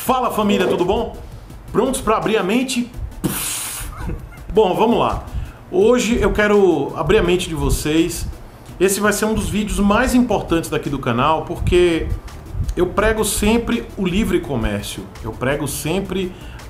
Fala família, tudo bom? Prontos para abrir a mente? Bom, vamos lá. Hoje eu quero abrir a mente de vocês. Esse vai ser um dos vídeos mais importantes daqui do canal, porque eu prego sempre o livre comércio. Eu prego sempre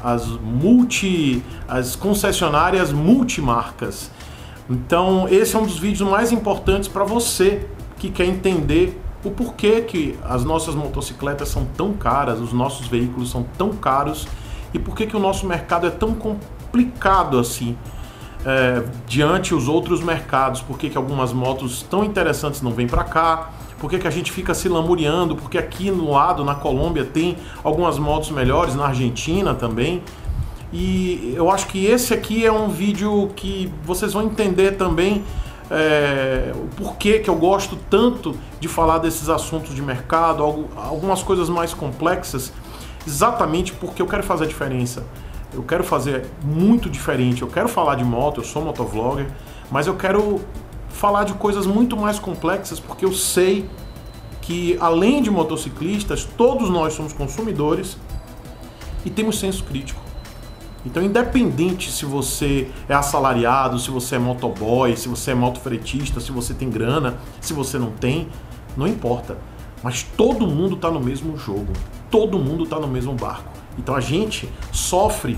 as concessionárias multimarcas. Então esse é um dos vídeos mais importantes para você que quer entender o porquê que as nossas motocicletas são tão caras, os nossos veículos são tão caros e por que o nosso mercado é tão complicado assim diante os outros mercados, por que algumas motos tão interessantes não vêm para cá, por que a gente fica se lamuriando, porque aqui no lado, na Colômbia, tem algumas motos melhores, na Argentina também. E eu acho que esse aqui é um vídeo que vocês vão entender também o porquê que eu gosto tanto de falar desses assuntos de mercado, algumas coisas mais complexas, exatamente porque eu quero fazer a diferença. Eu quero fazer muito diferente. Eu quero falar de moto, eu sou motovlogger, mas eu quero falar de coisas muito mais complexas, porque eu sei que além de motociclistas, todos nós somos consumidores e temos senso crítico. Então, independente se você é assalariado, se você é motoboy, se você é motofretista, se você tem grana, se você não tem, não importa. Mas todo mundo está no mesmo jogo, todo mundo está no mesmo barco. Então a gente sofre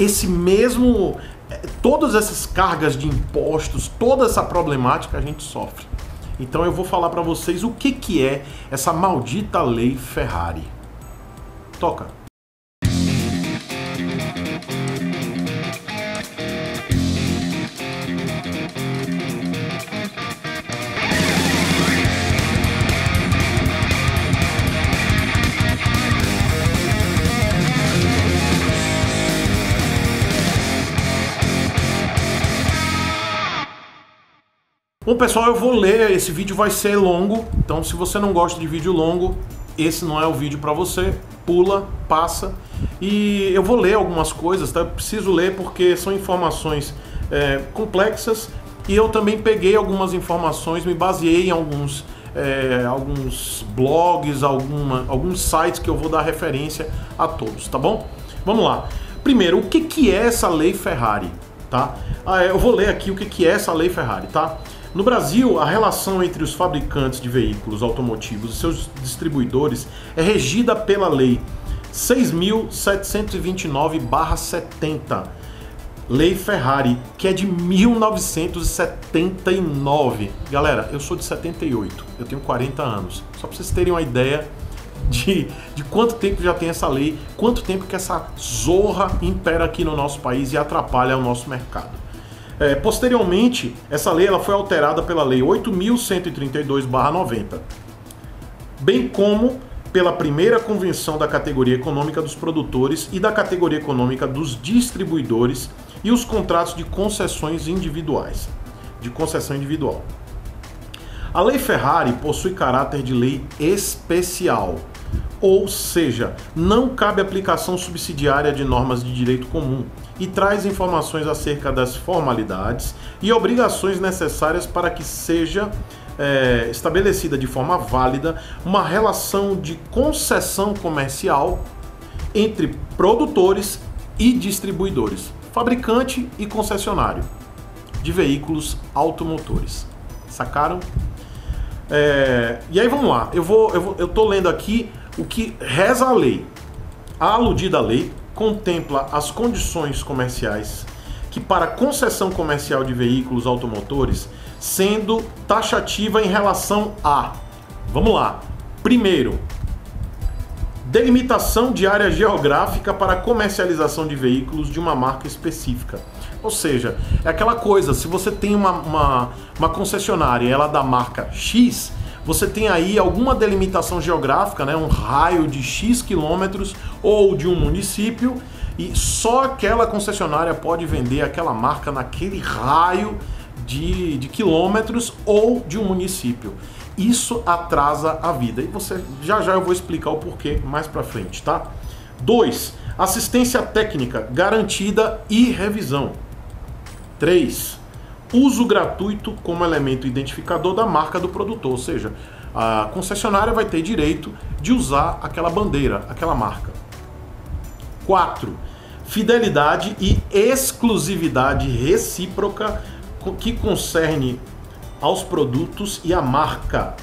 todas essas cargas de impostos, toda essa problemática a gente sofre. Então eu vou falar para vocês o que é essa maldita lei Ferrari. Toca! Bom pessoal, eu vou ler, esse vídeo vai ser longo, então se você não gosta de vídeo longo, esse não é o vídeo para você, pula, passa. E eu vou ler algumas coisas, tá? Eu preciso ler porque são informações complexas e eu também peguei algumas informações, me baseei em alguns blogs, alguns sites que eu vou dar referência a todos, tá bom? Vamos lá. Primeiro, o que é essa lei Ferrari, tá? Eu vou ler aqui o que é essa lei Ferrari, tá? No Brasil, a relação entre os fabricantes de veículos automotivos e seus distribuidores é regida pela Lei 6.729/70, Lei Ferrari, que é de 1979. Galera, eu sou de 78, eu tenho 40 anos. Só para vocês terem uma ideia de quanto tempo já tem essa lei, quanto tempo que essa zorra impera aqui no nosso país e atrapalha o nosso mercado. Posteriormente, essa lei ela foi alterada pela Lei 8.132/90, bem como pela primeira convenção da categoria econômica dos produtores e da categoria econômica dos distribuidores e os contratos de concessões individuais, de concessão individual. A Lei Ferrari possui caráter de lei especial, ou seja, não cabe aplicação subsidiária de normas de direito comum e traz informações acerca das formalidades e obrigações necessárias para que seja estabelecida de forma válida uma relação de concessão comercial entre produtores e distribuidores, fabricante e concessionário de veículos automotores. Sacaram? E aí vamos lá, eu tô lendo aqui o que reza a lei. A aludida lei contempla as condições comerciais que para concessão comercial de veículos automotores, sendo taxativa em relação a, vamos lá, primeiro, delimitação de área geográfica para comercialização de veículos de uma marca específica. Ou seja, é aquela coisa, se você tem uma concessionária, ela é da marca X, você tem aí alguma delimitação geográfica, né, um raio de X quilômetros ou de um município, e só aquela concessionária pode vender aquela marca naquele raio de quilômetros ou de um município. Isso atrasa a vida. E já eu vou explicar o porquê mais pra frente, tá? 2. Assistência técnica garantida e revisão. 3. Uso gratuito como elemento identificador da marca do produtor, ou seja, a concessionária vai ter direito de usar aquela bandeira, aquela marca. 4. Fidelidade e exclusividade recíproca que concerne aos produtos e à marca.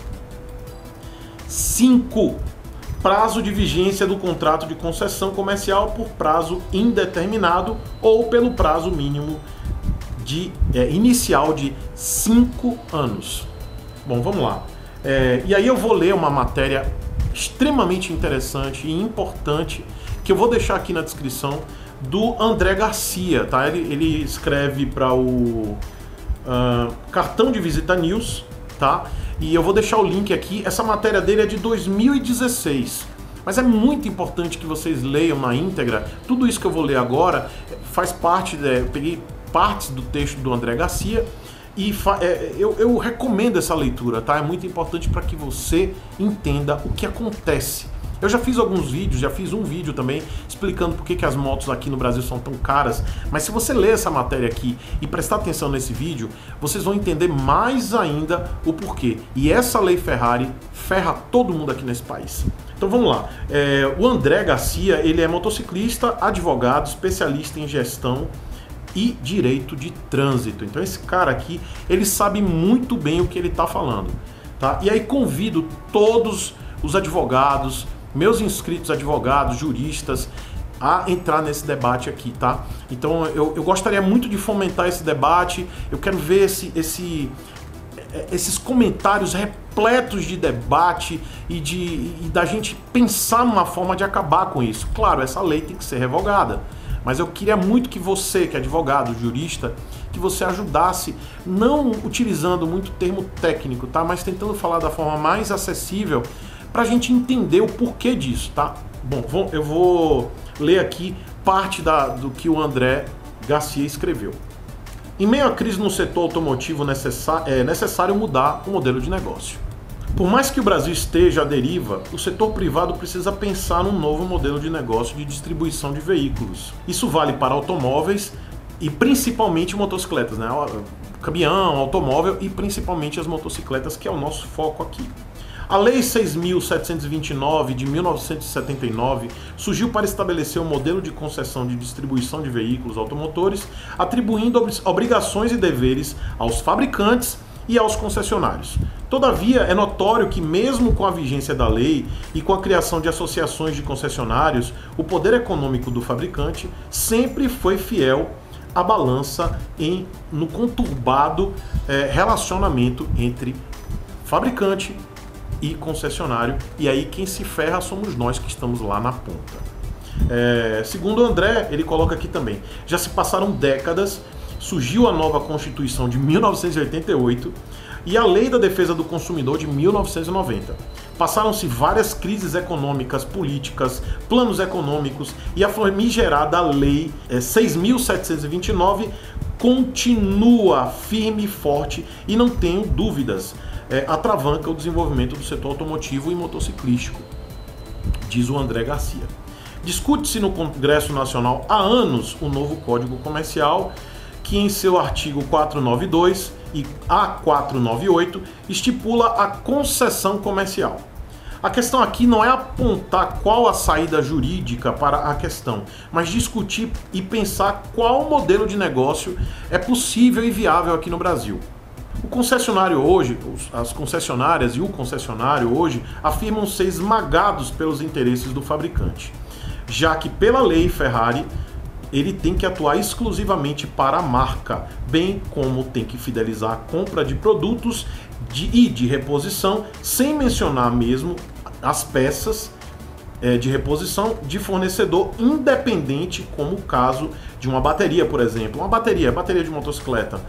5. Prazo de vigência do contrato de concessão comercial por prazo indeterminado ou pelo prazo mínimo inicial de 5 anos. Bom, vamos lá. E aí eu vou ler uma matéria extremamente interessante e importante que eu vou deixar aqui na descrição do André Garcia, tá? Ele escreve para o Cartão de Visita News, tá? E eu vou deixar o link aqui. Essa matéria dele é de 2016, mas é muito importante que vocês leiam na íntegra. Tudo isso que eu vou ler agora faz parte, eu peguei partes do texto do André Garcia e eu recomendo essa leitura, tá? É muito importante para que você entenda o que acontece. Eu já fiz alguns vídeos, já fiz um vídeo também explicando por que as motos aqui no Brasil são tão caras, mas se você ler essa matéria aqui e prestar atenção nesse vídeo, vocês vão entender mais ainda o porquê. E essa lei Ferrari ferra todo mundo aqui nesse país. Então vamos lá. O André Garcia, ele é motociclista, advogado, especialista em gestão e direito de trânsito. Então esse cara aqui, ele sabe muito bem o que ele está falando, tá? E aí convido todos os advogados, meus inscritos advogados, juristas, a entrar nesse debate aqui, tá? Então eu gostaria muito de fomentar esse debate. Eu quero ver esses comentários repletos de debate e da gente pensar numa forma de acabar com isso. Claro, essa lei tem que ser revogada, mas eu queria muito que você, que é advogado, jurista, que você ajudasse, não utilizando muito termo técnico, tá? Mas tentando falar da forma mais acessível para a gente entender o porquê disso, tá? Bom, eu vou ler aqui parte do que o André Garcia escreveu. Em meio à crise no setor automotivo, é necessário mudar o modelo de negócio. Por mais que o Brasil esteja à deriva, o setor privado precisa pensar num novo modelo de negócio de distribuição de veículos. Isso vale para automóveis e principalmente motocicletas, né? Caminhão, automóvel e principalmente as motocicletas, que é o nosso foco aqui. A Lei 6.729 de 1979 surgiu para estabelecer um modelo de concessão de distribuição de veículos automotores, atribuindo obrigações e deveres aos fabricantes e aos concessionários. Todavia, é notório que mesmo com a vigência da lei e com a criação de associações de concessionários, o poder econômico do fabricante sempre foi fiel à balança no conturbado relacionamento entre fabricante e concessionário, e aí quem se ferra somos nós que estamos lá na ponta. Segundo o André, ele coloca aqui também, já se passaram décadas, surgiu a nova Constituição de 1988 e a Lei da Defesa do Consumidor de 1990. Passaram-se várias crises econômicas, políticas, planos econômicos e a famigerada Lei 6.729 continua firme e forte e não tenho dúvidas, atravanca o desenvolvimento do setor automotivo e motociclístico, diz o André Garcia. Discute-se no Congresso Nacional há anos o novo Código Comercial, que em seu artigo 492 e A498 estipula a concessão comercial. A questão aqui não é apontar qual a saída jurídica para a questão, mas discutir e pensar qual modelo de negócio é possível e viável aqui no Brasil. O concessionário hoje, as concessionárias e o concessionário hoje afirmam ser esmagados pelos interesses do fabricante, já que pela lei Ferrari ele tem que atuar exclusivamente para a marca, bem como tem que fidelizar a compra de produtos e de reposição, sem mencionar mesmo as peças de reposição de fornecedor independente, como o caso de uma bateria, por exemplo, uma bateria de motocicleta.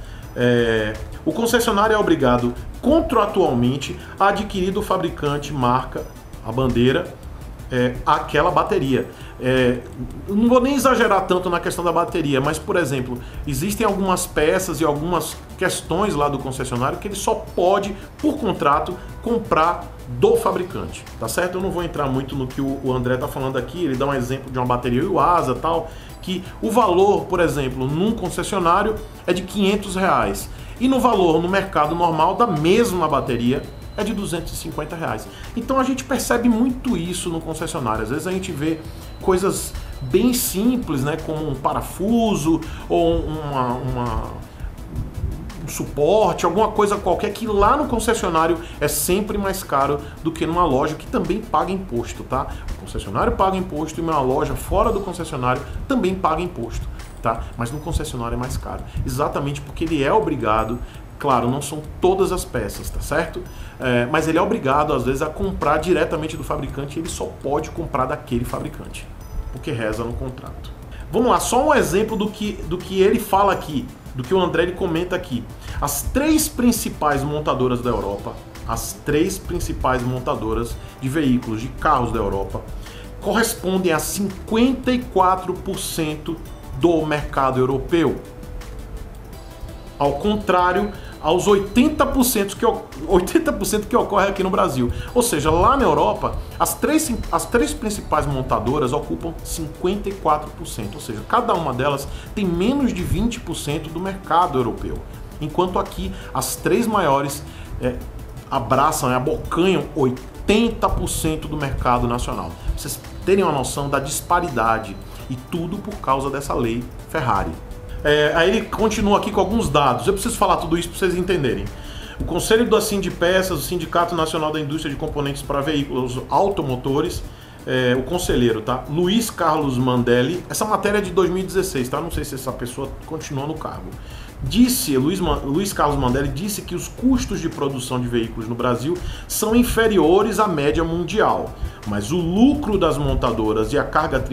O concessionário é obrigado contratualmente a adquirir do fabricante, marca, a bandeira, aquela bateria. Não vou nem exagerar tanto na questão da bateria, mas, por exemplo, existem algumas peças e algumas questões lá do concessionário que ele só pode, por contrato, comprar do fabricante, tá certo? Eu não vou entrar muito no que o André tá falando aqui, ele dá um exemplo de uma bateria Yuasa, tal, que o valor, por exemplo, num concessionário é de R$500 e no valor no mercado normal da mesma bateria é de R$250. Então a gente percebe muito isso no concessionário. Às vezes a gente vê coisas bem simples, né, como um parafuso ou um suporte, alguma coisa qualquer, que lá no concessionário é sempre mais caro do que numa loja que também paga imposto, tá? O concessionário paga imposto e uma loja fora do concessionário também paga imposto, tá? Mas no concessionário é mais caro, exatamente porque ele é obrigado. Claro, não são todas as peças, tá certo? Mas ele é obrigado, às vezes, a comprar diretamente do fabricante, e ele só pode comprar daquele fabricante, porque reza no contrato. Vamos lá, só um exemplo do que ele fala aqui, do que o André ele comenta aqui. As 3 principais montadoras da Europa, as 3 principais montadoras de veículos, de carros da Europa, correspondem a 54% do mercado europeu. Ao contrário aos 80% que ocorre aqui no Brasil. Ou seja, lá na Europa, as três principais montadoras ocupam 54%. Ou seja, cada uma delas tem menos de 20% do mercado europeu. Enquanto aqui, as 3 maiores abocanham 80% do mercado nacional. Pra vocês terem uma noção da disparidade, e tudo por causa dessa lei Ferrari. Aí ele continua aqui com alguns dados. Eu preciso falar tudo isso para vocês entenderem. O Conselho da Sindipeças, o Sindicato Nacional da Indústria de Componentes para Veículos Automotores, o conselheiro, tá? Luiz Carlos Mandelli, essa matéria é de 2016, tá? Não sei se essa pessoa continua no cargo. Luiz Carlos Mandelli disse que os custos de produção de veículos no Brasil são inferiores à média mundial, mas o lucro das montadoras e a cargas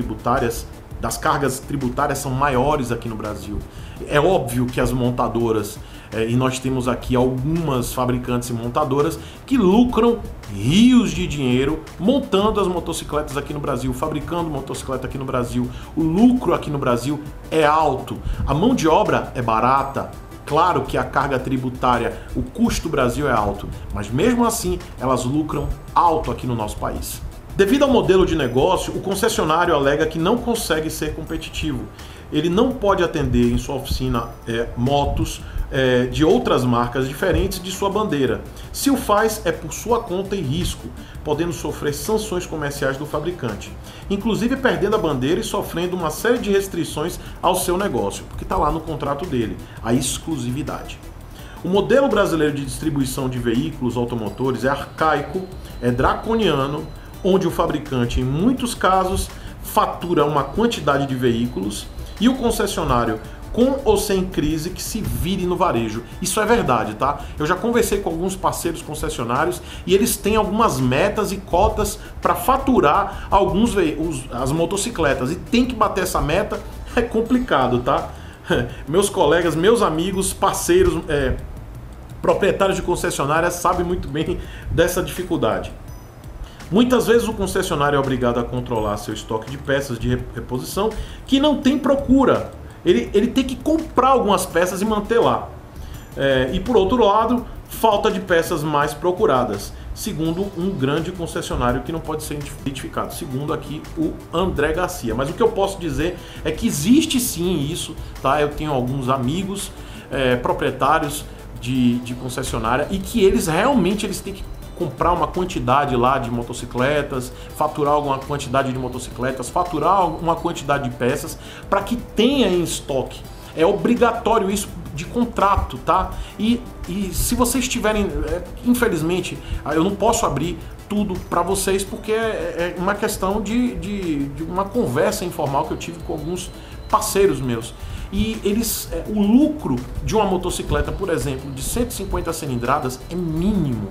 tributárias são maiores aqui no Brasil. É óbvio que as montadoras, e nós temos aqui algumas fabricantes e montadoras que lucram rios de dinheiro montando as motocicletas aqui no Brasil, fabricando motocicleta aqui no Brasil. O lucro aqui no Brasil é alto, a mão de obra é barata. Claro que a carga tributária, o custo do Brasil é alto, mas mesmo assim elas lucram alto aqui no nosso país. Devido ao modelo de negócio, o concessionário alega que não consegue ser competitivo. Ele não pode atender em sua oficina motos de outras marcas diferentes de sua bandeira. Se o faz, é por sua conta e risco, podendo sofrer sanções comerciais do fabricante, inclusive perdendo a bandeira e sofrendo uma série de restrições ao seu negócio, porque está lá no contrato dele, a exclusividade. O modelo brasileiro de distribuição de veículos automotores é arcaico, é draconiano, onde o fabricante, em muitos casos, fatura uma quantidade de veículos e o concessionário, com ou sem crise, que se vire no varejo. Isso é verdade, tá? Eu já conversei com alguns parceiros concessionários e eles têm algumas metas e cotas para faturar as motocicletas, e tem que bater essa meta. É complicado, tá? Meus colegas, meus amigos, parceiros, proprietários de concessionárias sabem muito bem dessa dificuldade. Muitas vezes o concessionário é obrigado a controlar seu estoque de peças de reposição que não tem procura. Ele tem que comprar algumas peças e manter lá. E por outro lado, falta de peças mais procuradas, segundo um grande concessionário que não pode ser identificado, segundo aqui o André Garcia. Mas o que eu posso dizer é que existe sim isso, tá? Eu tenho alguns amigos proprietários de concessionária e que eles realmente têm que comprar uma quantidade lá de motocicletas, faturar alguma quantidade de motocicletas, faturar uma quantidade de peças para que tenha em estoque. É obrigatório isso de contrato, tá? E se vocês tiverem, infelizmente, eu não posso abrir tudo para vocês porque é uma questão de uma conversa informal que eu tive com alguns parceiros meus. E o lucro de uma motocicleta, por exemplo, de 150 cilindradas é mínimo,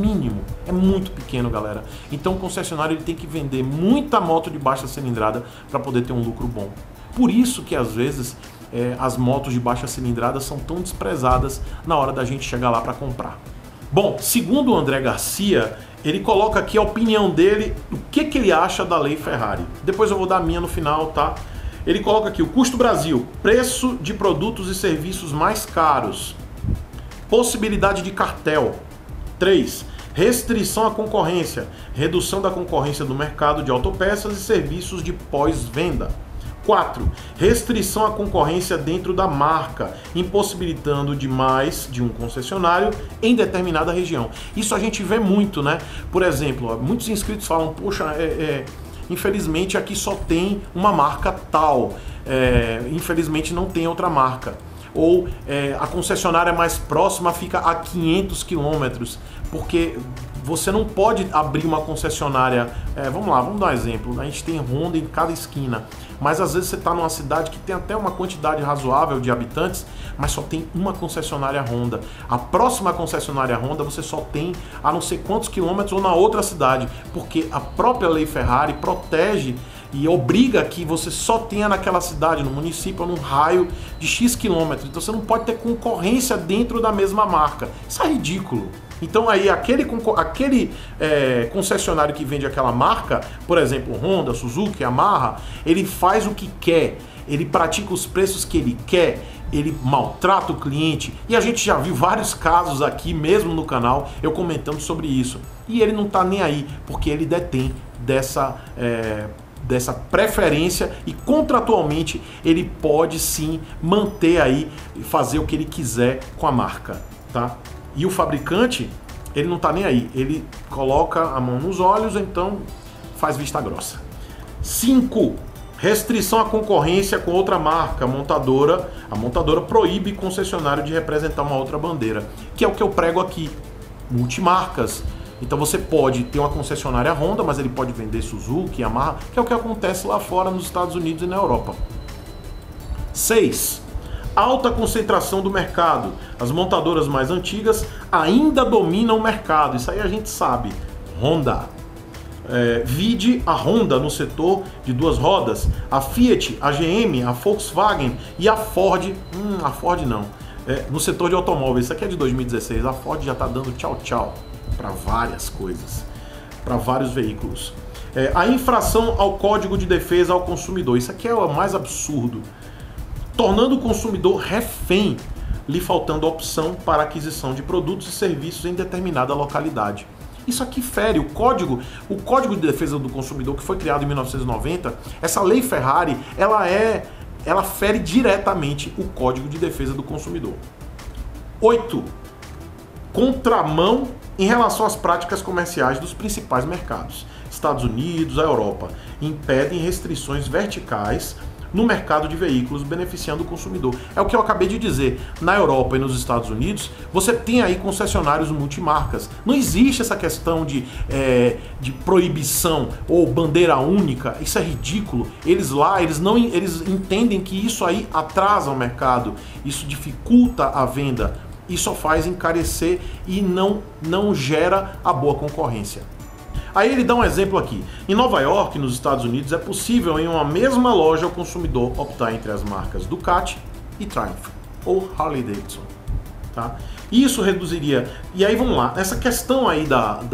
é muito pequeno, galera. Então o concessionário ele tem que vender muita moto de baixa cilindrada para poder ter um lucro bom. Por isso que às vezes as motos de baixa cilindrada são tão desprezadas na hora da gente chegar lá para comprar. Bom, segundo o André Garcia, ele coloca aqui a opinião dele, o que ele acha da lei Ferrari. Depois eu vou dar a minha no final, tá? Ele coloca aqui o custo Brasil, preço de produtos e serviços mais caros, possibilidade de cartel. 3. Restrição à concorrência, redução da concorrência do mercado de autopeças e serviços de pós-venda. 4. Restrição à concorrência dentro da marca, impossibilitando de mais de um concessionário em determinada região. Isso a gente vê muito, né? Por exemplo, muitos inscritos falam, poxa, infelizmente aqui só tem uma marca tal, infelizmente não tem outra marca. Ou a concessionária mais próxima fica a 500 quilômetros, porque você não pode abrir uma concessionária, vamos lá, vamos dar um exemplo, a gente tem Honda em cada esquina, mas às vezes você está numa cidade que tem até uma quantidade razoável de habitantes, mas só tem uma concessionária Honda. A próxima concessionária Honda você só tem a não sei quantos quilômetros ou na outra cidade, porque a própria lei Ferrari protege e obriga que você só tenha naquela cidade, no município, num raio de X quilômetros. Então você não pode ter concorrência dentro da mesma marca. Isso é ridículo. Então aí aquele concessionário que vende aquela marca, por exemplo, Honda, Suzuki, Yamaha, ele faz o que quer, ele pratica os preços que ele quer, ele maltrata o cliente, e a gente já viu vários casos aqui mesmo no canal eu comentando sobre isso, e ele não está nem aí, porque ele detém dessa preferência e contratualmente ele pode sim manter aí e fazer o que ele quiser com a marca, tá? E o fabricante, ele não tá nem aí, ele coloca a mão nos olhos, então faz vista grossa. 5. Restrição à concorrência com outra marca. A montadora proíbe concessionário de representar uma outra bandeira, que é o que eu prego aqui, multimarcas. Então você pode ter uma concessionária Honda, mas ele pode vender Suzuki, Yamaha, que é o que acontece lá fora nos Estados Unidos e na Europa. 6. Alta concentração do mercado. As montadoras mais antigas ainda dominam o mercado. Isso aí a gente sabe. Honda. Vide a Honda no setor de duas rodas, a Fiat, a GM, a Volkswagen e a Ford. A Ford não. No setor de automóveis. Isso aqui é de 2016. A Ford já está dando tchau, tchau para várias coisas, para vários veículos. A infração ao Código de Defesa ao Consumidor. Isso aqui é o mais absurdo. Tornando o consumidor refém, lhe faltando opção para aquisição de produtos e serviços em determinada localidade. Isso aqui fere o Código de Defesa do Consumidor, que foi criado em 1990, essa lei Ferrari, ela fere diretamente o Código de Defesa do Consumidor. 8. Contramão em relação às práticas comerciais dos principais mercados. Estados Unidos, a Europa, impedem restrições verticais no mercado de veículos, beneficiando o consumidor. É o que eu acabei de dizer. Na Europa e nos Estados Unidos, você tem aí concessionários multimarcas. Não existe essa questão de proibição ou bandeira única. Isso é ridículo. Eles entendem que isso aí atrasa o mercado. Isso dificulta a venda. E só faz encarecer e não gera a boa concorrência. Aí ele dá um exemplo aqui. Em Nova York, nos Estados Unidos, é possível em uma mesma loja o consumidor optar entre as marcas Ducati e Triumph, ou Harley Davidson. Tá? Isso reduziria... E aí vamos lá, essa questão aí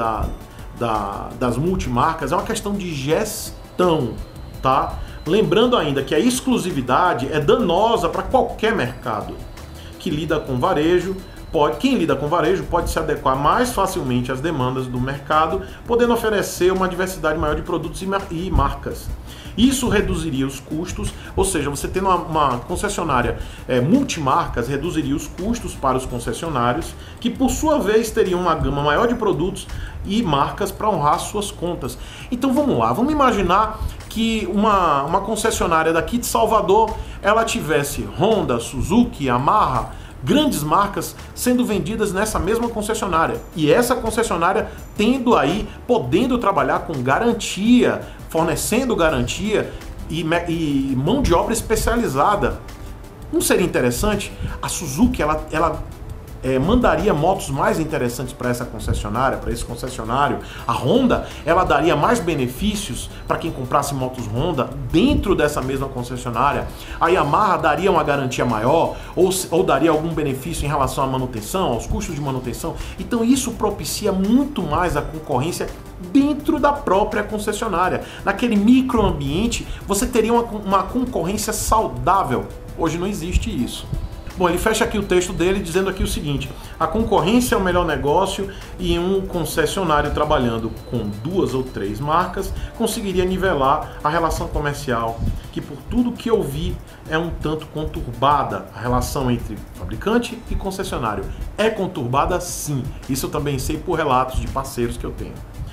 das multimarcas é uma questão de gestão. Tá? Lembrando ainda que a exclusividade é danosa para qualquer mercado que lida com varejo. Quem lida com varejo pode se adequar mais facilmente às demandas do mercado, podendo oferecer uma diversidade maior de produtos e marcas. Isso reduziria os custos, ou seja, você tendo uma concessionária multimarcas, reduziria os custos para os concessionários, que por sua vez teriam uma gama maior de produtos e marcas para honrar suas contas. Então vamos lá, vamos imaginar que uma concessionária daqui de Salvador, ela tivesse Honda, Suzuki, Yamaha, grandes marcas sendo vendidas nessa mesma concessionária. E essa concessionária podendo trabalhar com garantia, fornecendo garantia e mão de obra especializada. Não seria interessante? A Suzuki, ela mandaria motos mais interessantes para essa concessionária, para esse concessionário. A Honda, ela daria mais benefícios para quem comprasse motos Honda dentro dessa mesma concessionária. A Yamaha daria uma garantia maior ou daria algum benefício em relação à manutenção, aos custos de manutenção. Então isso propicia muito mais a concorrência dentro da própria concessionária. Naquele microambiente, você teria uma concorrência saudável. Hoje não existe isso. Bom, ele fecha aqui o texto dele dizendo aqui o seguinte: a concorrência é o melhor negócio e um concessionário trabalhando com 2 ou 3 marcas conseguiria nivelar a relação comercial, que por tudo que eu vi é um tanto conturbada. A relação entre fabricante e concessionário é conturbada, sim. Isso eu também sei por relatos de parceiros que eu tenho.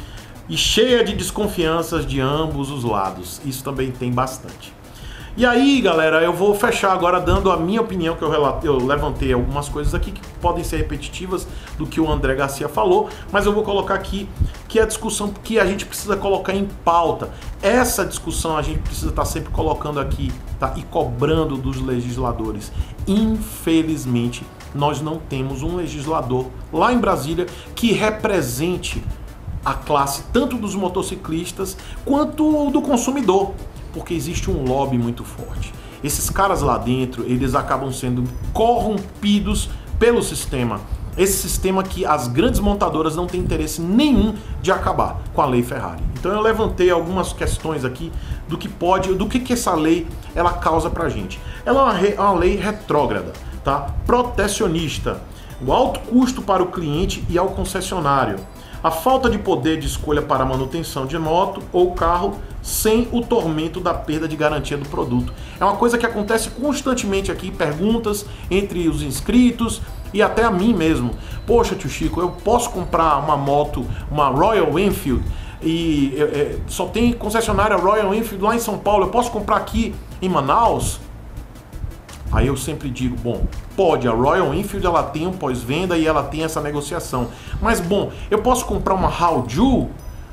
e cheia de desconfianças de ambos os lados. Isso também tem bastante. E aí, galera, eu vou fechar agora dando a minha opinião, que eu levantei algumas coisas aqui que podem ser repetitivas do que o André Garcia falou, mas eu vou colocar aqui que é a discussão que a gente precisa colocar em pauta. Essa discussão a gente precisa estar sempre colocando aqui, tá? E cobrando dos legisladores. Infelizmente, nós não temos um legislador lá em Brasília que represente a classe tanto dos motociclistas quanto do consumidor. Porque existe um lobby muito forte. Esses caras lá dentro, eles acabam sendo corrompidos pelo sistema. Esse sistema que as grandes montadoras não têm interesse nenhum de acabar com a lei Ferrari. Então eu levantei algumas questões aqui do que essa lei ela causa pra gente. Ela é uma lei retrógrada, tá? Protecionista, o alto custo para o cliente e ao concessionário, a falta de poder de escolha para a manutenção de moto ou carro sem o tormento da perda de garantia do produto. É uma coisa que acontece constantemente aqui, perguntas entre os inscritos e até a mim mesmo. Poxa, tio Chico, eu posso comprar uma moto, uma Royal Enfield, e só tem concessionária Royal Enfield lá em São Paulo, eu posso comprar aqui em Manaus? Aí eu sempre digo, bom, pode, a Royal Enfield ela tem um pós-venda e ela tem essa negociação. Mas, bom, eu posso comprar uma Hauju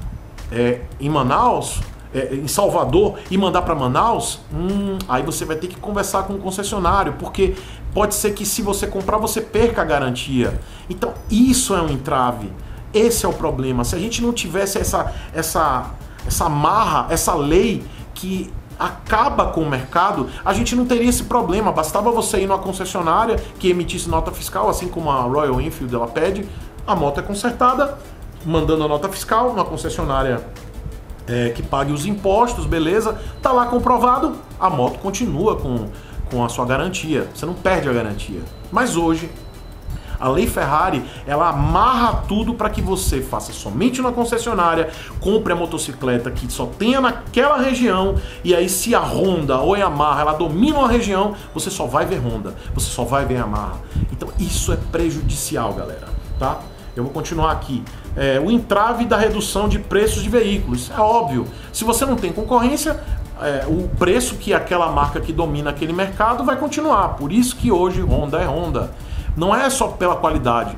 em Manaus, em Salvador, e mandar para Manaus? Aí você vai ter que conversar com o concessionário, porque pode ser que se você comprar, você perca a garantia. Então, isso é um entrave. Esse é o problema. Se a gente não tivesse essa amarra, essa lei que acaba com o mercado, a gente não teria esse problema. Bastava você ir numa concessionária que emitisse nota fiscal, assim como a Royal Enfield ela pede, a moto é consertada, mandando a nota fiscal, uma concessionária que pague os impostos, beleza, tá lá comprovado, a moto continua com a sua garantia, você não perde a garantia. Mas hoje, a lei Ferrari, ela amarra tudo para que você faça somente na concessionária, compre a motocicleta que só tenha naquela região, e aí se a Honda ou a Yamaha, ela domina uma região, você só vai ver Honda, você só vai ver Yamaha. Então isso é prejudicial, galera, tá? Eu vou continuar aqui. O entrave da redução de preços de veículos. É óbvio, se você não tem concorrência, o preço que aquela marca que domina aquele mercado vai continuar. Por isso que hoje Honda é Honda. Não é só pela qualidade.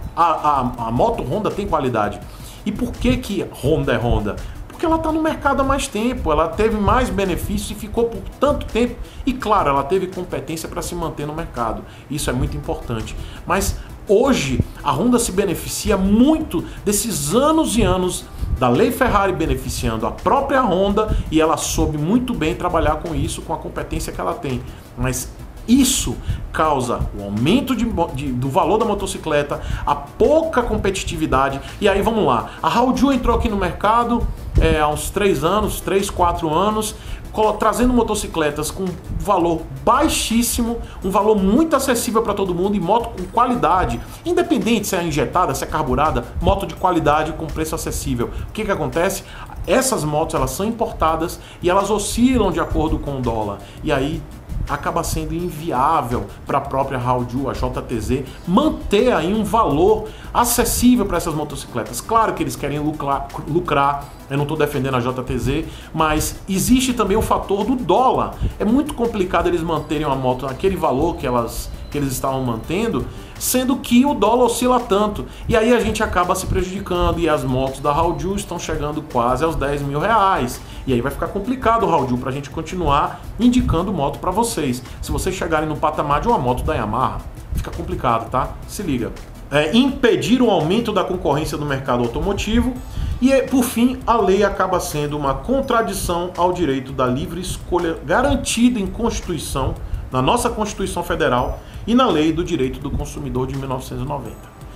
A moto Honda tem qualidade. E por que Honda é Honda? Porque ela está no mercado há mais tempo, ela teve mais benefícios e ficou por tanto tempo. E claro, ela teve competência para se manter no mercado. Isso é muito importante. Mas hoje a Honda se beneficia muito desses anos e anos da lei Ferrari beneficiando a própria Honda, e ela soube muito bem trabalhar com isso, com a competência que ela tem. Mas isso causa o aumento do valor da motocicleta, a pouca competitividade. E aí vamos lá, a Hauju entrou aqui no mercado há uns 3 anos, 3, 4 anos, trazendo motocicletas com valor baixíssimo, um valor muito acessível para todo mundo, e moto com qualidade, independente se é injetada, se é carburada, moto de qualidade com preço acessível. O que acontece? Essas motos elas são importadas e elas oscilam de acordo com o dólar, e aí acaba sendo inviável para a própria Hauju, a JTZ, manter aí um valor acessível para essas motocicletas. Claro que eles querem lucrar, eu não estou defendendo a JTZ, mas existe também o fator do dólar. É muito complicado eles manterem uma moto naquele valor que eles estavam mantendo, sendo que o dólar oscila tanto. E aí a gente acaba se prejudicando, e as motos da Hauju estão chegando quase aos 10 mil reais. E aí vai ficar complicado o Hauju para a gente continuar indicando moto para vocês. Se vocês chegarem no patamar de uma moto da Yamaha, fica complicado, tá? Se liga. Impedir o aumento da concorrência no mercado automotivo. E, por fim, a lei acaba sendo uma contradição ao direito da livre escolha garantido em Constituição, na nossa Constituição Federal, e na Lei do Direito do Consumidor de 1990.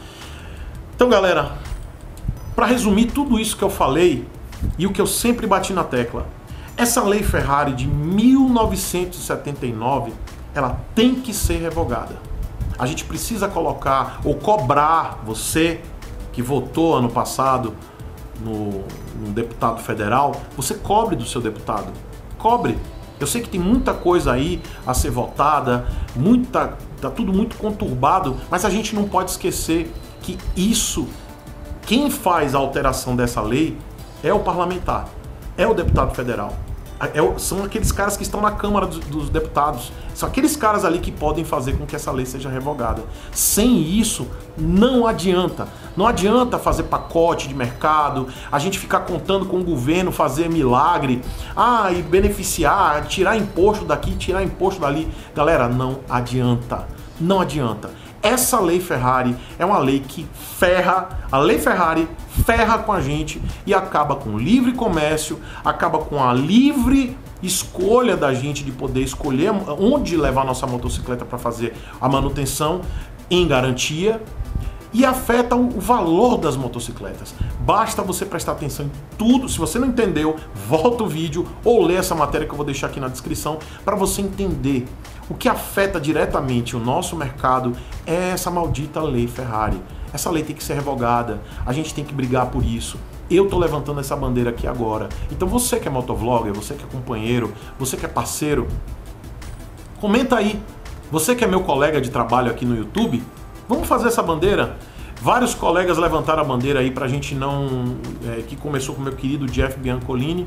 Então, galera, para resumir tudo isso que eu falei e o que eu sempre bati na tecla, essa Lei Ferrari de 1979, ela tem que ser revogada. A gente precisa colocar ou cobrar, você que votou ano passado no deputado federal, você cobre do seu deputado. Cobre. Eu sei que tem muita coisa aí a ser votada, tá tudo muito conturbado, mas a gente não pode esquecer que isso, quem faz a alteração dessa lei é o parlamentar, é o deputado federal. São aqueles caras que estão na Câmara dos Deputados. São aqueles caras ali que podem fazer com que essa lei seja revogada. Sem isso, não adianta. Não adianta fazer pacote de mercado, a gente ficar contando com o governo, fazer milagre, e beneficiar, tirar imposto daqui, tirar imposto dali. Galera, não adianta. Não adianta. Essa lei Ferrari é uma lei que a lei Ferrari ferra com a gente e acaba com o livre comércio, acaba com a livre escolha da gente de poder escolher onde levar nossa motocicleta para fazer a manutenção em garantia e afeta o valor das motocicletas. Basta você prestar atenção em tudo. Se você não entendeu, volta o vídeo ou lê essa matéria que eu vou deixar aqui na descrição para você entender. O que afeta diretamente o nosso mercado é essa maldita lei Ferrari. Essa lei tem que ser revogada, a gente tem que brigar por isso. Eu tô levantando essa bandeira aqui agora. Então você que é motovlogger, você que é companheiro, você que é parceiro, comenta aí. Você que é meu colega de trabalho aqui no YouTube, vamos fazer essa bandeira? Vários colegas levantaram a bandeira aí pra gente não... que começou com o meu querido Jeff Biancolini.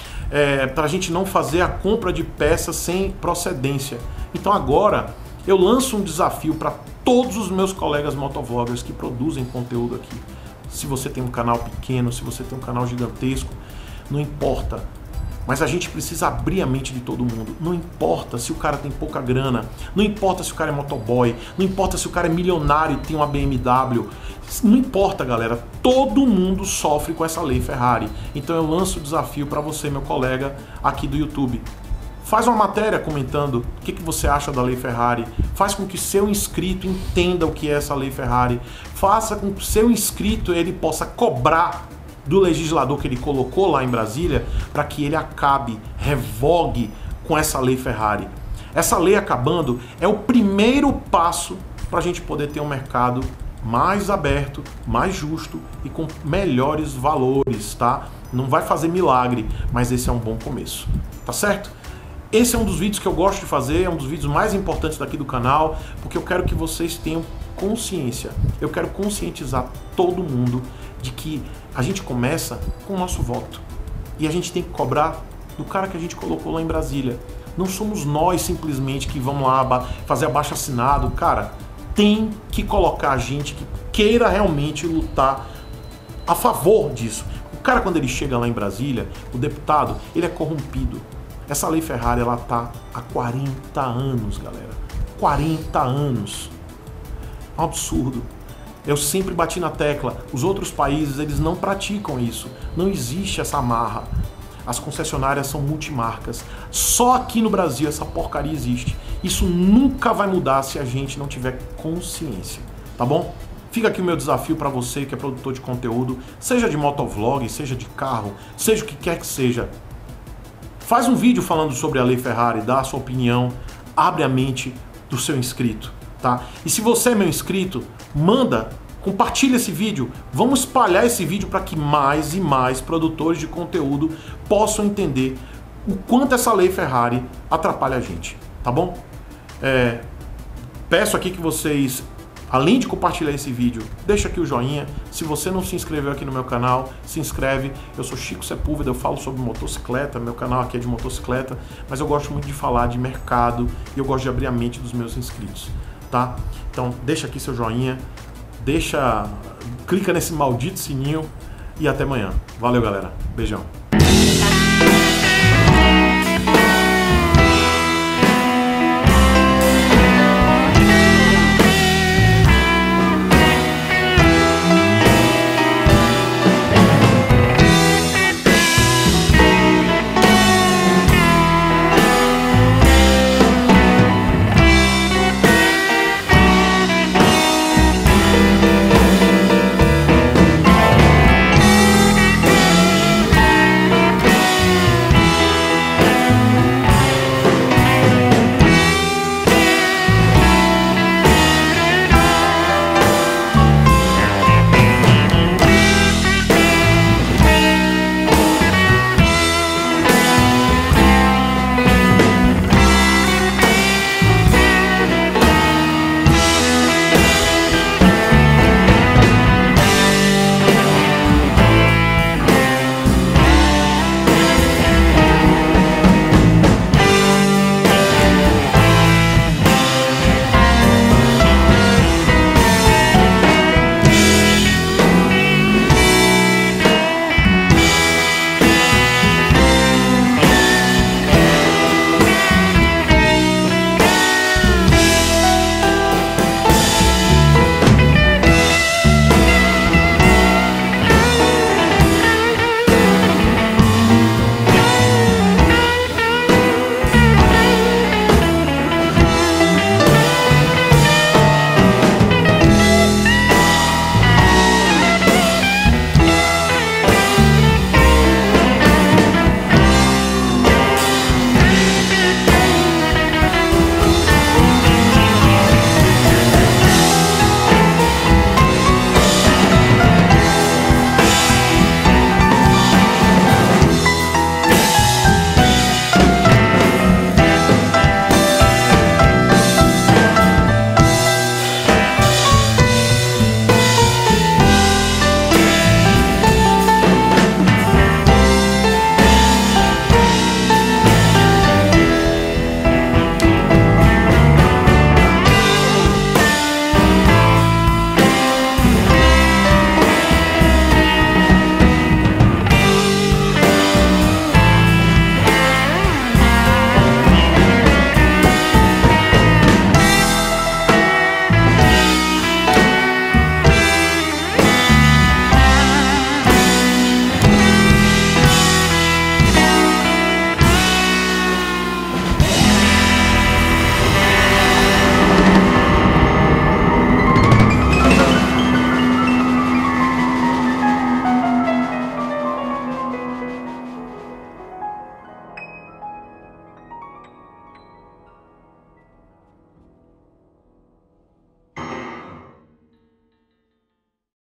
Pra gente não fazer a compra de peças sem procedência. Então agora eu lanço um desafio para todos os meus colegas motovloggers que produzem conteúdo aqui. Se você tem um canal pequeno, se você tem um canal gigantesco, não importa. Mas a gente precisa abrir a mente de todo mundo. Não importa se o cara tem pouca grana, não importa se o cara é motoboy, não importa se o cara é milionário e tem uma BMW. Não importa, galera. Todo mundo sofre com essa lei Ferrari. Então eu lanço o desafio para você, meu colega aqui do YouTube. Faz uma matéria comentando o que você acha da lei Ferrari. Faz com que seu inscrito entenda o que é essa lei Ferrari. Faça com que seu inscrito ele possa cobrar do legislador que ele colocou lá em Brasília para que ele acabe, revogue com essa lei Ferrari. Essa lei acabando é o primeiro passo para a gente poder ter um mercado mais aberto, mais justo e com melhores valores, tá? Não vai fazer milagre, mas esse é um bom começo, tá certo? Esse é um dos vídeos que eu gosto de fazer, é um dos vídeos mais importantes daqui do canal, porque eu quero que vocês tenham consciência. Eu quero conscientizar todo mundo de que a gente começa com o nosso voto. E a gente tem que cobrar do cara que a gente colocou lá em Brasília. Não somos nós simplesmente que vamos lá fazer abaixo-assinado. Cara, tem que colocar a gente que queira realmente lutar a favor disso. O cara, quando ele chega lá em Brasília, o deputado, ele é corrompido. Essa lei Ferrari, ela tá há 40 anos, galera. 40 anos. É um absurdo. Eu sempre bati na tecla. Os outros países, eles não praticam isso. Não existe essa amarra. As concessionárias são multimarcas. Só aqui no Brasil essa porcaria existe. Isso nunca vai mudar se a gente não tiver consciência. Tá bom? Fica aqui o meu desafio para você que é produtor de conteúdo, seja de motovlog, seja de carro, seja o que quer que seja. Faz um vídeo falando sobre a lei Ferrari, dá a sua opinião, abre a mente do seu inscrito, tá? E se você é meu inscrito, compartilha esse vídeo, vamos espalhar esse vídeo para que mais e mais produtores de conteúdo possam entender o quanto essa lei Ferrari atrapalha a gente, tá bom? Peço aqui que vocês, além de compartilhar esse vídeo, deixa aqui o joinha. Se você não se inscreveu aqui no meu canal, se inscreve. Eu sou Chico Sepúlveda, eu falo sobre motocicleta, meu canal aqui é de motocicleta, mas eu gosto muito de falar de mercado e eu gosto de abrir a mente dos meus inscritos, tá? Então deixa aqui seu joinha, clica nesse maldito sininho e até amanhã. Valeu, galera. Beijão.